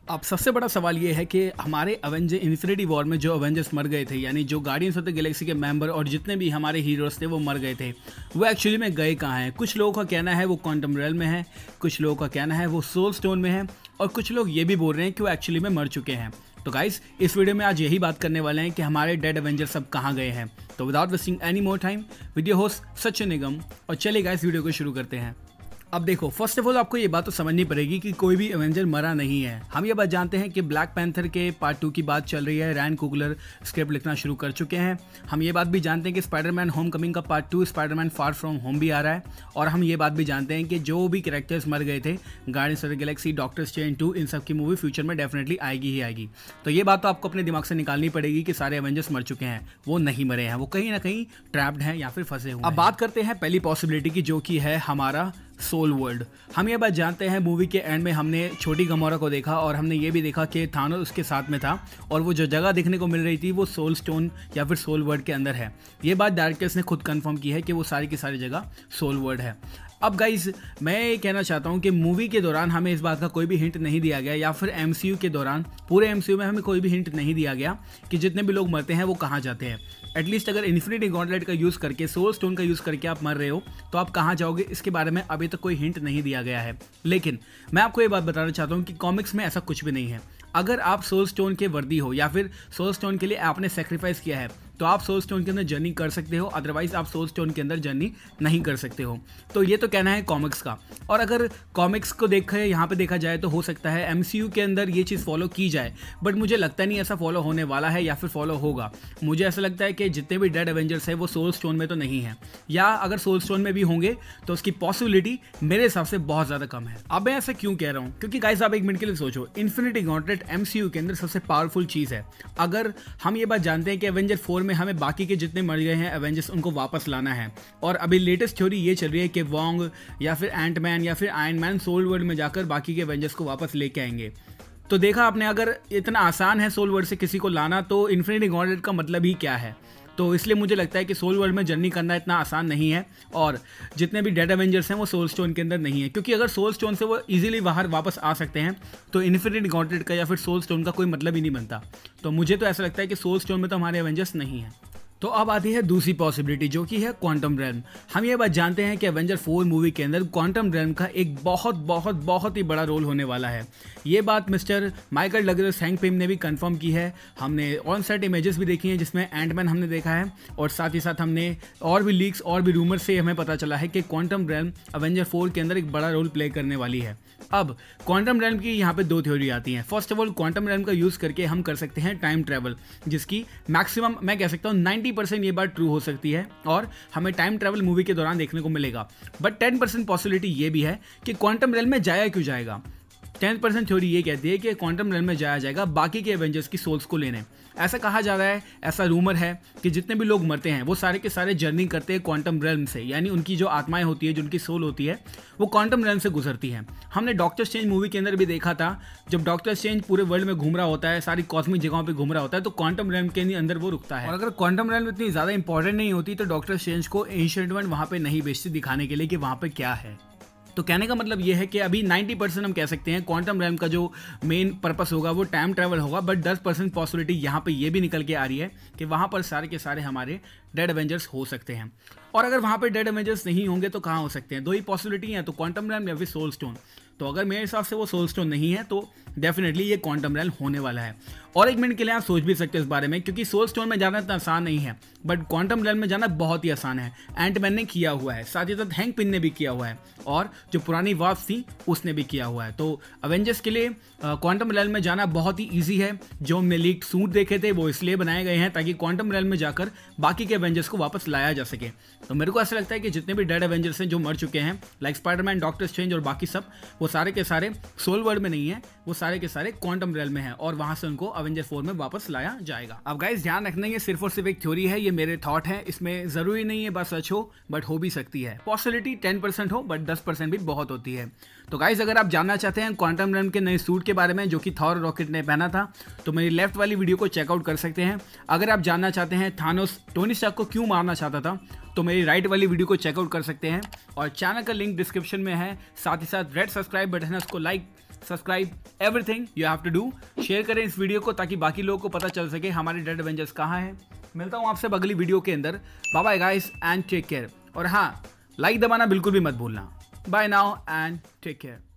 अब सबसे बड़ा सवाल ये है कि हमारे अवेंजर इन्फिनिटी वॉर में जो अवेंजर्स मर गए थे, यानी जो गार्डियंस ऑफ द गैलेक्सी के मेंबर और जितने भी हमारे हीरोज थे वो मर गए थे, वो एक्चुअली में गए कहाँ हैं। कुछ लोगों का कहना है वो क्वांटम रेल्म में है, कुछ लोगों का कहना है वो सोल स्टोन में है, और कुछ लोग ये भी बोल रहे हैं कि वो एक्चुअली में मर चुके हैं। तो गाइस, इस वीडियो में आज यही बात करने वाले हैं कि हमारे डेड अवेंजर्स सब कहाँ गए हैं। तो without wasting any more time, video host Sachin Nigam, और चलिए गाइस वीडियो को शुरू करते हैं। अब देखो, फर्स्ट ऑफ ऑल आपको ये बात तो समझनी पड़ेगी कि कोई भी एवेंजर मरा नहीं है। हम ये बात जानते हैं कि ब्लैक पैंथर के पार्ट 2 की बात चल रही है, रैन कुगलर स्क्रिप्ट लिखना शुरू कर चुके हैं। हम ये बात भी जानते हैं कि स्पाइडरमैन होम कमिंग का part 2 Spiderman Far From Home भी आ रहा है। और हम ये बात भी जानते हैं कि जो भी कैरेक्टर्स मर गए थे, Guardians of the Galaxy, Doctor Strange 2, इन सब की मूवी फ्यूचर में डेफिनेटली आएगी ही आएगी। तो ये बात तो आपको अपने दिमाग से निकालनी पड़ेगी कि सारे एवेंजर्स मर चुके हैं, वो नहीं मरे हैं, वो कहीं ना कहीं ट्रैप्ड हैं या फिर फंसे हुए हैं। अब बात करते हैं पहली पॉसिबिलिटी की, जो कि है हमारा सोल वर्ल्ड। हम ये बात जानते हैं, मूवी के एंड में हमने छोटी गमोरा को देखा और हमने ये भी देखा कि थानोस उसके साथ में था, और वो जो जगह देखने को मिल रही थी वो सोल स्टोन या फिर सोल वर्ल्ड के अंदर है। ये बात डायरेक्टर्स ने खुद कंफर्म की है कि वो सारी की सारी जगह सोल वर्ल्ड है। अब गाइज, मैं ये कहना चाहता हूँ कि मूवी के दौरान हमें इस बात का कोई भी हिंट नहीं दिया गया, या फिर एमसीयू के दौरान पूरे एमसीयू में हमें कोई भी हिंट नहीं दिया गया कि जितने भी लोग मरते हैं वो कहाँ जाते हैं। एटलीस्ट अगर इन्फिनिटी गॉन्टलेट का यूज़ करके, सोल स्टोन का यूज़ करके आप मर रहे हो तो आप कहाँ जाओगे, इसके बारे में अभी तक कोई हिंट नहीं दिया गया है। लेकिन मैं आपको ये बात बताना चाहता हूँ कि कॉमिक्स में ऐसा कुछ भी नहीं है। अगर आप सोल स्टोन के वर्दी हो या फिर सोल स्टोन के लिए आपने सेक्रीफाइस किया है तो आप सोल स्टोन के अंदर जर्नी कर सकते हो, अदरवाइज आप सोल स्टोन के अंदर जर्नी नहीं कर सकते हो। तो ये तो कहना है कॉमिक्स का। और अगर कॉमिक्स को यहाँ पे देखा जाए तो हो सकता है एमसीयू के अंदर ये चीज़ फॉलो की जाए, बट मुझे लगता नहीं ऐसा फॉलो होने वाला है या फिर फॉलो होगा। मुझे ऐसा लगता है कि जितने भी डेड एवेंजर्स है वो सोल स्टोन में तो नहीं है, या अगर सोल स्टोन में भी होंगे तो उसकी पॉसिबिलिटी मेरे हिसाब से बहुत ज़्यादा कम है। अब मैं ऐसा क्यों कह रहा हूँ, क्योंकि गाइस आप एक मिनट के लिए सोचो, इन्फिनिटी गॉन्टलेट एमसीयू के अंदर सबसे पावरफुल चीज़ है। अगर हम ये बात जानते हैं कि एवेंजर 4 में हमें बाकी के जितने मर गए हैं एवेंजर्स उनको वापस लाना है, और अभी लेटेस्ट थ्योरी ये चल रही है कि वोंग या फिर एंटमैन या फिर आयरन मैन सोल वर्ल्ड में जाकर बाकी के एवेंजर्स को वापस लेके आएंगे। तो देखा आपने, अगर इतना आसान है सोल वर्ल्ड से किसी को लाना, तो इन्फिनिटी गॉन्टलेट का मतलब ही क्या है। तो इसलिए मुझे लगता है कि सोल वर्ल्ड में जर्नी करना इतना आसान नहीं है, और जितने भी डेड एवेंजर्स हैं वो सोल स्टोन के अंदर नहीं है, क्योंकि अगर सोल स्टोन से वो इजीली बाहर वापस आ सकते हैं तो इन्फिनिटी गॉन्टलेट का या फिर सोल स्टोन का कोई मतलब ही नहीं बनता। तो मुझे तो ऐसा लगता है कि सोल स्टोन में तो हमारे एवेंजर्स नहीं है। तो अब आती है दूसरी पॉसिबिलिटी, जो कि है क्वांटम रेल्म। हम ये बात जानते हैं कि एवेंजर 4 मूवी के अंदर क्वांटम रेल्म का एक बहुत बहुत बहुत ही बड़ा रोल होने वाला है। ये बात Mister Michael Douglas Hank Pym ने भी कंफर्म की है। हमने ऑन सेट इमेजेस भी देखी हैं जिसमें एंटमैन हमने देखा है, और साथ ही साथ हमने और भी लीक्स और भी रूमर से हमें पता चला है कि क्वांटम रेल्म एवेंजर 4 के अंदर एक बड़ा रोल प्ले करने वाली है। अब क्वांटम रेल्म की यहाँ पे दो थ्योरी आती हैं। First of all, quantum realm का यूज़ करके हम कर सकते हैं टाइम ट्रैवल, जिसकी मैक्सिमम मैं कह सकता हूँ 90% ये बात ट्रू हो सकती है, और हमें टाइम ट्रैवल मूवी के दौरान देखने को मिलेगा। बट 10% पॉसिबिलिटी ये भी है कि क्वांटम रेल्म में जाया क्यों जाएगा। 10% थ्योरी ये कहती है कि क्वांटम रेल्म में जाया जाएगा बाकी के एवेंजर्स की सोल्स को लेने। ऐसा कहा जा रहा है, ऐसा रूमर है कि जितने भी लोग मरते हैं वो सारे के सारे जर्नी करते हैं क्वांटम रेल्म से, यानी उनकी जो आत्माएं होती है, जो उनकी सोल होती है, वो क्वांटम रेल्म से गुजरती हैं। हमने डॉक्टर स्ट्रेंज मूवी के अंदर भी देखा था, जब डॉक्टर स्ट्रेंज पूरे वर्ल्ड में घूम रहा होता है, सारी कॉस्मिक जगहों पर घूम रहा होता है, तो क्वांटम रेल्म के अंदर वो रुकता है। और अगर क्वांटम रेल्म इतनी ज़्यादा इंपॉर्टेंट नहीं होती तो डॉक्टर स्ट्रेंज को एंशिएंट वन वहाँ पर नहीं भेजती दिखाने के लिए कि वहाँ पर क्या है। तो कहने का मतलब ये है कि अभी 90% हम कह सकते हैं क्वांटम रेल्म का जो मेन पर्पस होगा वो टाइम ट्रैवल होगा, बट 10% पॉसिबिलिटी यहाँ पे ये भी निकल के आ रही है कि वहाँ पर सारे के सारे हमारे डेड एवेंजर्स हो सकते हैं। और अगर वहाँ पे डेड एवेंजर्स नहीं होंगे तो कहाँ हो सकते हैं? दो ही पॉसिबिलिटी हैं, तो क्वांटम रेल्म या फिर सोल स्टोन। तो अगर मेरे हिसाब से वो सोल स्टोन नहीं है तो डेफिनेटली ये क्वांटम रेल्म होने वाला है। और एक मिनट के लिए आप सोच भी सकते हो इस बारे में, क्योंकि सोल स्टोन में जाना इतना आसान नहीं है, बट क्वांटम रेल्म में जाना बहुत ही आसान है। एंटमैन ने किया हुआ है, साथ ही साथ हैंक पिन ने भी किया हुआ है, और जो पुरानी वार्स थी उसने भी किया हुआ है। तो अवेंजर्स के लिए क्वांटम रेल्म में जाना बहुत ही ईजी है। जो हमने लीक सूट देखे थे वो इसलिए बनाए गए हैं ताकि क्वांटम रेल्म में जाकर बाकी के एवेंजर्स को वापस लाया जा सके। तो मेरे को ऐसा लगता है कि जितने भी डेड एवेंजर्स हैं जो मर चुके हैं, लाइक स्पाइडरमैन, डॉक्टर स्ट्रेंज और बाकी सब, वो सारे के सारे सोल वर्ल्ड में नहीं है, वो सारे के सारे क्वांटम रेल्म में है, और वहां से उनको अवेंजर 4 में वापस लाया जाएगा। अब गाइस ध्यान रखना, ये सिर्फ और सिर्फ एक थ्योरी है, ये मेरे थॉट है, इसमें जरूरी नहीं है बस सच हो, बट हो भी सकती है। पॉसिबिलिटी 10% हो, बट 10% भी बहुत होती है। तो गाइस अगर आप जानना चाहते हैं क्वांटम रेल्म के नए सूट के बारे में जो कि थॉर रॉकेट ने पहना था, तो मेरी लेफ्ट वाली वीडियो को चेकआउट कर सकते हैं। अगर आप जानना चाहते हैं थानोस टोनी स्टार्क को क्यों मारना चाहता था, तो मेरी राइट वाली वीडियो को चेकआउट कर सकते हैं, और चैनल का लिंक डिस्क्रिप्शन में है। साथ ही साथ रेड सब्सक्राइब बटन है, उसको like subscribe, everything you have to do. Share करें इस वीडियो को ताकि बाकी लोगों को पता चल सके हमारे डेड एवेंजर्स कहाँ हैं। मिलता हूँ आपसे अगली वीडियो के अंदर। Bye bye guys and take care. और हाँ, लाइक दबाना बिल्कुल भी मत भूलना। Bye now and take care.